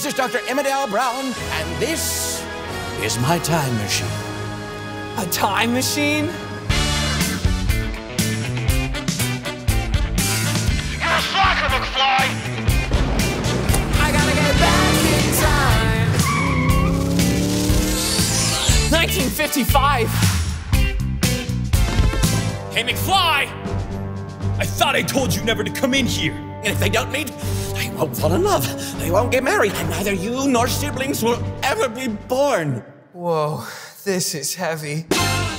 This is Dr. Emmerdale Brown, and this is my time machine. A time machine? You're a slacker, McFly! I gotta get back in time. 1955. Hey, McFly! I thought I told you never to come in here. And if they don't meet, they won't fall in love. They won't get married, and neither you nor siblings will ever be born. Whoa, this is heavy.